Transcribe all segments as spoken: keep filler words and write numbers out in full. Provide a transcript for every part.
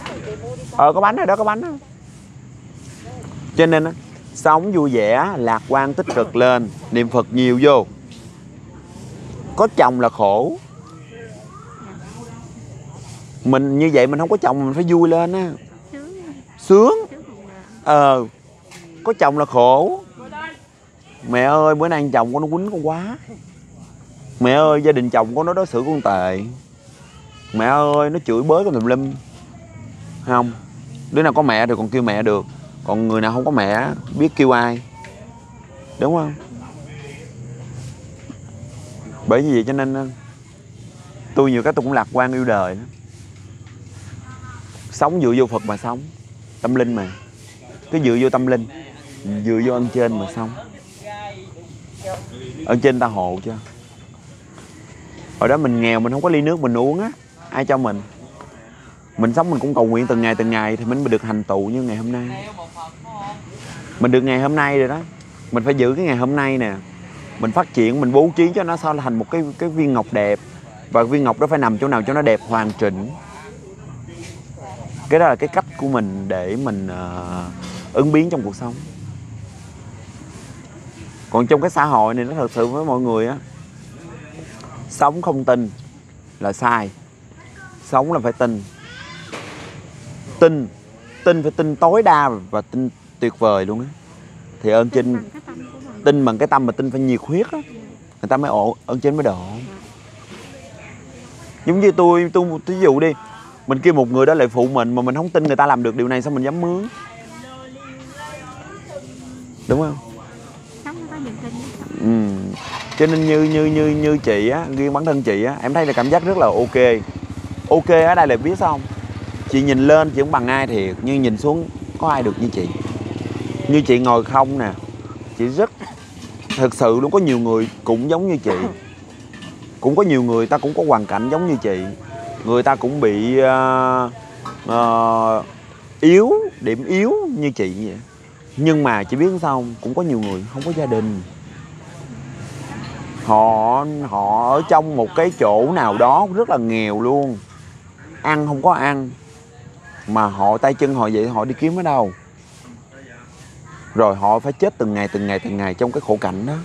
Ờ có bánh rồi đó, có bánh đó. Cho nên á, sống vui vẻ, lạc quan, tích cực lên, niệm Phật nhiều vô. Có chồng là khổ. Mình như vậy mình không có chồng mình phải vui lên á. Sướng. Ờ có chồng là khổ. Mẹ ơi bữa nay chồng con nó quýnh con quá. Mẹ ơi gia đình chồng con nó đối xử con tệ. Mẹ ơi nó chửi bới con tùm lum. Không, đứa nào có mẹ thì còn kêu mẹ được. Còn người nào không có mẹ biết kêu ai. Đúng không? Bởi vì vậy cho nên tôi nhiều cái tôi cũng lạc quan yêu đời đó. Sống dựa vô Phật mà sống. Tâm linh mà. Cứ dựa vô tâm linh, dựa vô ơn trên mà sống. Ơn trên ta hộ cho. Hồi đó mình nghèo mình không có ly nước mình uống á, ai cho mình? Mình sống mình cũng cầu nguyện từng ngày từng ngày thì mình mới được thành tựu như ngày hôm nay. Mình được ngày hôm nay rồi đó. Mình phải giữ cái ngày hôm nay nè. Mình phát triển, mình bố trí cho nó sao thành một cái cái viên ngọc đẹp. Và viên ngọc đó phải nằm chỗ nào cho nó đẹp hoàn chỉnh. Cái đó là cái cách của mình để mình uh, ứng biến trong cuộc sống. Còn trong cái xã hội này nó thật sự với mọi người á, sống không tin là sai. Sống là phải tin. Tin, tin phải tin tối đa và tin tuyệt vời luôn á. Thì ơn trên tin bằng cái tâm mà tin phải nhiệt huyết á, người ta mới ổn, ơn trên mới độ. Giống như tôi, tôi ví dụ đi, mình kêu một người đó lại phụ mình mà mình không tin người ta làm được điều này sao mình dám mướn. Đúng không? Ừ. Cho nên như như như như chị á, riêng bản thân chị á, em thấy là cảm giác rất là ok. Ok ở đây là biết sao không? Chị nhìn lên chị không bằng ai thiệt, nhưng nhìn xuống có ai được như chị. Như chị ngồi không nè, chị rất thực sự luôn, có nhiều người cũng giống như chị. Cũng có nhiều người ta cũng có hoàn cảnh giống như chị. Người ta cũng bị uh, uh, yếu, điểm yếu như chị vậy. Nhưng mà chị biết sao không? Cũng có nhiều người không có gia đình. Họ họ ở trong một cái chỗ nào đó rất là nghèo luôn. Ăn không có ăn. Mà họ tay chân họ vậy họ đi kiếm ở đâu? Rồi họ phải chết từng ngày từng ngày từng ngày trong cái khổ cảnh đó.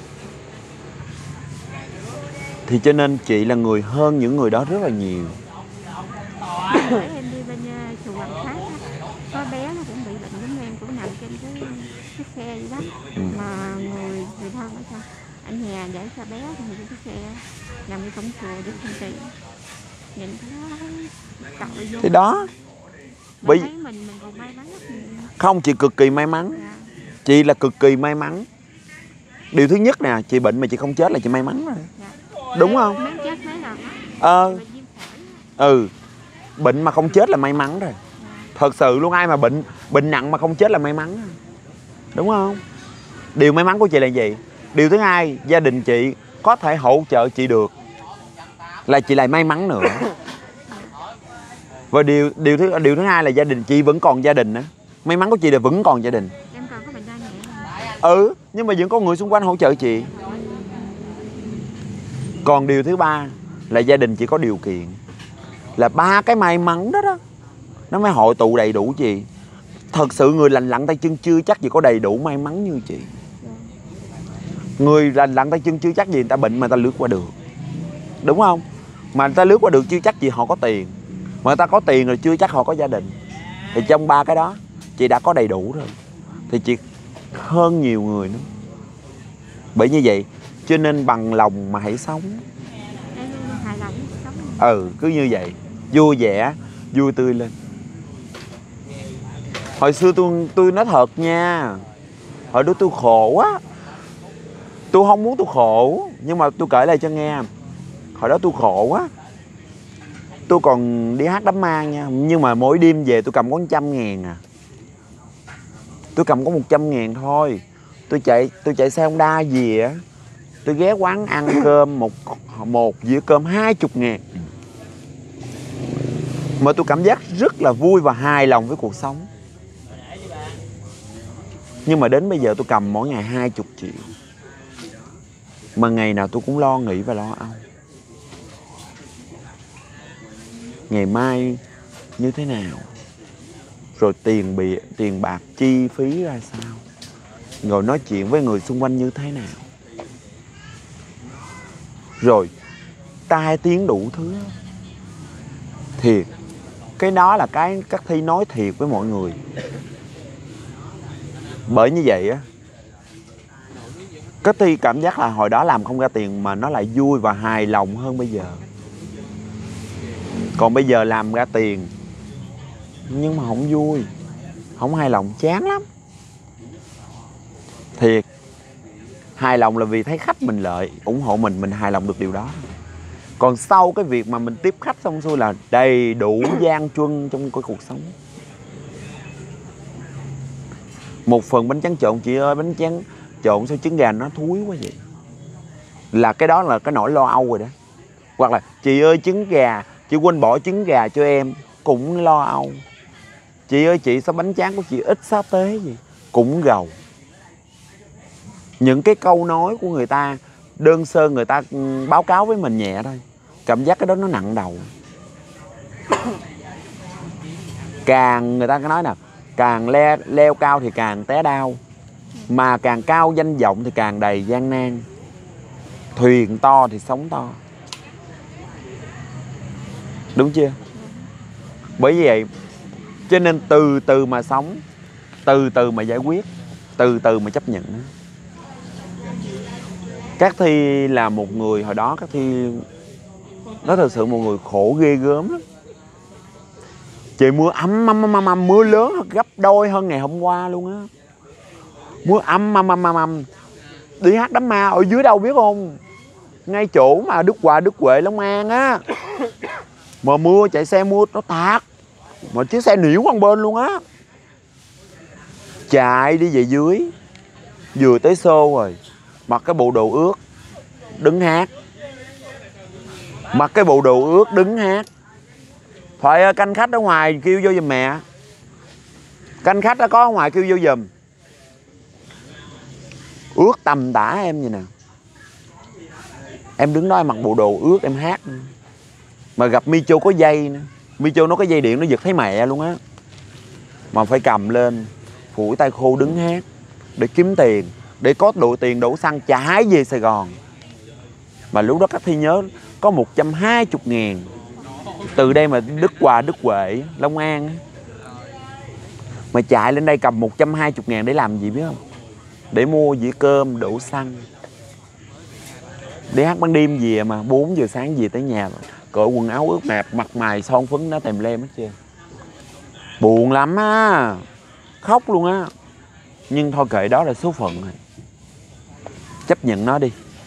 Thì cho nên chị là người hơn những người đó rất là nhiều. Em đi bên chùa Hoàng Pháp có bé nó cũng bị bệnh giống em, cũng nằm trên cái, cái xe vậy đó. Ừ. Mà người người thân ở sao anh nhà để cho bé thì trên cái xe nằm đi cổng chùa để thanh tiền. Nhìn cái tội vô. Thì đó. Bởi mình, mình còn may mắn rất nhiều. Không, chị cực kỳ may mắn. Dạ. Chị là cực kỳ may mắn. Điều thứ nhất nè, chị bệnh mà chị không chết là chị may mắn rồi. Dạ. Đúng không? Mấy chết mấy lần. Ờ. Ừ. Bệnh mà không chết là may mắn rồi. Dạ. Thật sự luôn, ai mà bệnh bệnh nặng mà không chết là may mắn. Đúng không? Điều may mắn của chị là gì? Điều thứ hai, gia đình chị có thể hỗ trợ chị được là chị lại may mắn nữa. Và điều điều thứ điều thứ hai là gia đình chị vẫn còn gia đình nữa. May mắn của chị là vẫn còn gia đình. Em còn có bệnh đa nhẹ. Ừ, nhưng mà vẫn có người xung quanh hỗ trợ chị. Còn điều thứ ba là gia đình chị có điều kiện. Là ba cái may mắn đó đó, nó mới hội tụ đầy đủ chị. Thật sự người lành lặn tay chân chưa chắc gì có đầy đủ may mắn như chị. Người lành lặn tay chân chưa chắc gì người ta bệnh mà người ta lướt qua được. Đúng không? Mà người ta lướt qua được chưa chắc gì họ có tiền. Mà người ta có tiền rồi chưa chắc họ có gia đình. Thì trong ba cái đó chị đã có đầy đủ rồi. Thì chị hơn nhiều người nữa. Bởi như vậy cho nên bằng lòng mà hãy sống. Ừ, cứ như vậy. Vui vẻ, vui tươi lên. Hồi xưa tôi tôi nói thật nha, hồi đó tôi khổ á. Tôi không muốn tôi khổ, nhưng mà tôi kể lại cho nghe. Hồi đó tôi khổ á. Tôi còn đi hát đám ma nha. Nhưng mà mỗi đêm về tôi cầm có một trăm ngàn à. Tôi cầm có một trăm ngàn thôi. Tôi chạy tôi chạy xe Honda gì á. Tôi ghé quán ăn cơm một một dĩa cơm hai mươi ngàn. Mà tôi cảm giác rất là vui và hài lòng với cuộc sống. Nhưng mà đến bây giờ tôi cầm mỗi ngày hai mươi triệu. Mà ngày nào tôi cũng lo nghĩ và lo âu. Ngày mai như thế nào? rồi tiền bị tiền bạc chi phí ra sao, rồi nói chuyện với người xung quanh như thế nào, rồi tai tiếng đủ thứ. Thiệt, cái đó là cái các Thi nói thiệt với mọi người. Bởi như vậy á, các Thi cảm giác là hồi đó làm không ra tiền mà nó lại vui và hài lòng hơn bây giờ. Còn bây giờ làm ra tiền nhưng mà không vui, không hài lòng, chán lắm. Thiệt, hài lòng là vì thấy khách mình lợi, ủng hộ mình, mình hài lòng được điều đó. Còn sau cái việc mà mình tiếp khách xong xuôi là đầy đủ gian truân trong cái cuộc sống. Một phần bánh tráng trộn, chị ơi, bánh tráng trộn sao trứng gà nó thúi quá vậy, là cái đó là cái nỗi lo âu rồi đó. Hoặc là chị ơi trứng gà, chị quên bỏ trứng gà cho em, cũng lo âu. Chị ơi chị sao bánh tráng của chị ít sa tế gì, cũng gầu. Những cái câu nói của người ta đơn sơ, người ta báo cáo với mình nhẹ thôi, cảm giác cái đó nó nặng đầu. Càng người ta nói nè, càng le, leo cao thì càng té đau, mà càng cao danh vọng thì càng đầy gian nan. Thuyền to thì sóng to, đúng chưa? Bởi vậy cho nên từ từ mà sống, từ từ mà giải quyết, từ từ mà chấp nhận. Các Thi là một người hồi đó, các Thi nó thật sự một người khổ ghê gớm lắm. Trời mưa ấm ấm ấm ấm, mưa lớn gấp đôi hơn ngày hôm qua luôn á. Mưa ấm ấm ấm ấm. Đi hát đám ma ở dưới đâu biết không? Ngay chỗ mà Đức Hòa, Đức Huệ, Long An á. Mà mưa chạy xe mưa nó tạt, mà chiếc xe nhiễu qua bên luôn á. Chạy đi về dưới, vừa tới xô rồi, mặc cái bộ đồ ướt, đứng hát. Mặc cái bộ đồ ướt đứng hát. Phải canh khách ở ngoài kêu vô giùm mẹ. Canh khách đó có ở ngoài kêu vô giùm. Ướt tầm tã em vậy nè. Em đứng đó em mặc bộ đồ ướt em hát. Mà gặp Micho có dây nữa. Micho nó có dây điện nó giật thấy mẹ luôn á. Mà phải cầm lên, phủi tay khô đứng hát để kiếm tiền, để có đủ tiền đổ xăng trả về Sài Gòn. Mà lúc đó các Thi nhớ có một trăm hai mươi ngàn. Từ đây mà Đức Hòa, Đức Huệ, Long An á. Mà chạy lên đây cầm một trăm hai mươi ngàn để làm gì biết không? Để mua dĩa cơm, đổ xăng. Để hát ban đêm về mà bốn giờ sáng về tới nhà cởi quần áo ướt mạp, mặt mày son phấn nó tèm lem hết trơn. Buồn lắm á, khóc luôn á. Nhưng thôi kệ, đó là số phận rồi. Chấp nhận nó đi.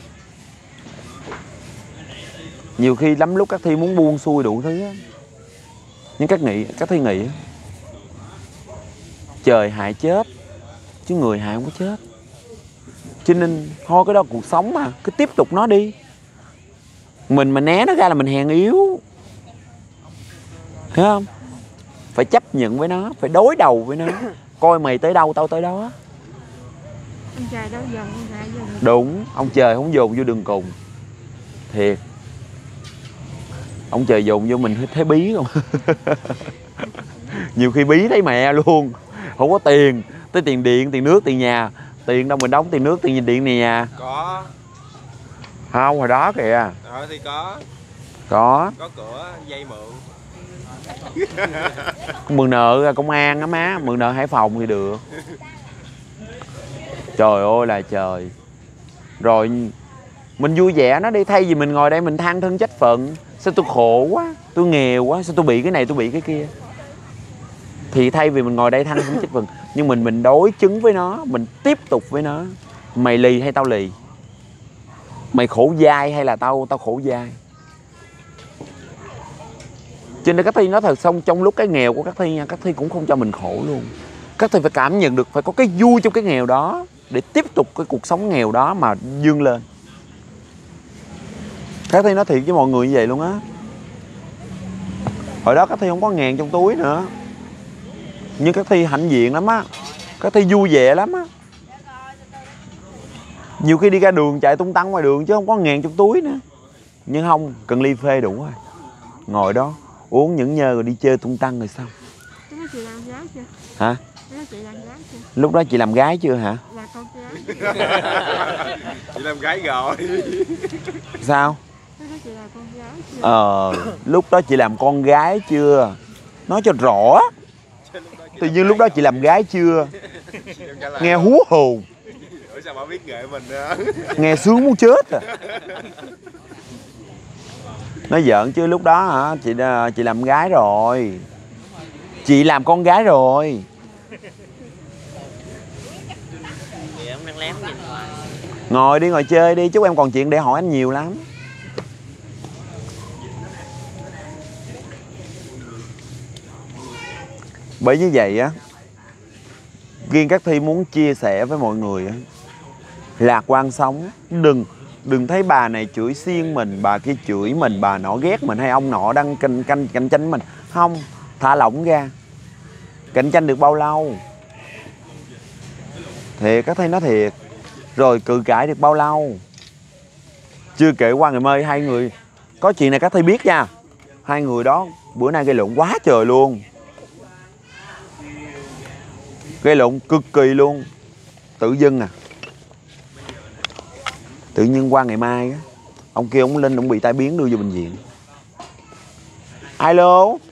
Nhiều khi lắm lúc các Thi muốn buông xuôi đủ thứ á. Nhưng các nghĩ, các Thi nghĩ trời hại chết chứ người hại không có chết. Cho nên thôi cái đó cuộc sống mà, cứ tiếp tục nó đi. Mình mà né nó ra là mình hèn yếu, thấy không? Phải chấp nhận với nó, phải đối đầu với nó. Coi mày tới đâu tao tới đó. Ông trời đâu dần lại dần. Đúng, ông trời không dồn vô đường cùng. Thiệt. Ông trời dồn vô mình thấy bí không? Nhiều khi bí thấy mẹ luôn. Không có tiền, tới tiền điện, tiền nước, tiền nhà. Tiền đâu mình đóng tiền nước, tiền điện này nhà. Có. Không, hồi đó kìa. Ờ thì có. Có. Có cửa dây mượn. Mượn nợ công an á má, mượn nợ Hải Phòng thì được. Trời ơi là trời. Rồi mình vui vẻ nó đi, thay vì mình ngồi đây mình than thân trách phận. Sao tôi khổ quá, tôi nghèo quá, sao tôi bị cái này tôi bị cái kia. Thì thay vì mình ngồi đây than thân trách phận, nhưng mình mình đối chứng với nó, mình tiếp tục với nó. Mày lì hay tao lì? Mày khổ dai hay là tao tao khổ dai? Cho nên các Thi nói thật, xong trong lúc cái nghèo của các Thi nha, các Thi cũng không cho mình khổ luôn. Các Thi phải cảm nhận được, phải có cái vui trong cái nghèo đó để tiếp tục cái cuộc sống nghèo đó mà vươn lên. Các Thi nói thiệt với mọi người như vậy luôn á. Hồi đó các Thi không có ngàn trong túi nữa, nhưng các Thi hãnh diện lắm á. Các Thi vui vẻ lắm á. Nhiều khi đi ra đường chạy tung tăng ngoài đường chứ không có ngàn trong túi nữa. Nhưng không, cần ly phê đủ rồi. Ngồi đó uống những nhơ rồi đi chơi tung tăng rồi xong. chị làm gái chưa? Hả? Nó chị làm gái chưa? Lúc đó chị làm gái chưa hả? Là con gái. Chị làm gái rồi. Sao? Nó nói chị là con gái chưa? Ờ, lúc đó chị làm con gái chưa? Nói cho rõ. Tự nhiên lúc đó chị làm gái chưa? Nghe hú hồn. Ủa sao bà biết nghệ mình nữa? Nghe sướng muốn chết à. Nói giỡn chứ lúc đó hả, chị chị làm gái rồi. Chị làm con gái rồi. Chị không đang lém nhìn hoài. Ngồi đi, ngồi chơi đi, chúc em còn chuyện để hỏi anh nhiều lắm. Bởi như vậy á, riêng các Thi muốn chia sẻ với mọi người á, lạc quan sống. Đừng đừng thấy bà này chửi xiên mình, bà kia chửi mình, bà nọ ghét mình, hay ông nọ đang cạnh cạnh cạnh tranh mình. Không, thả lỏng ra. Cạnh tranh được bao lâu? Thiệt, các Thi nói thiệt. Rồi cự cãi được bao lâu? Chưa kể qua ngày mai hai người có chuyện này các Thi biết nha. Hai người đó bữa nay gây lộn quá trời luôn. Gây lộn cực kỳ luôn. Tự dưng à. Tự nhiên qua ngày mai á, ông kia ông lên ông bị tai biến đưa vô bệnh viện. Alo.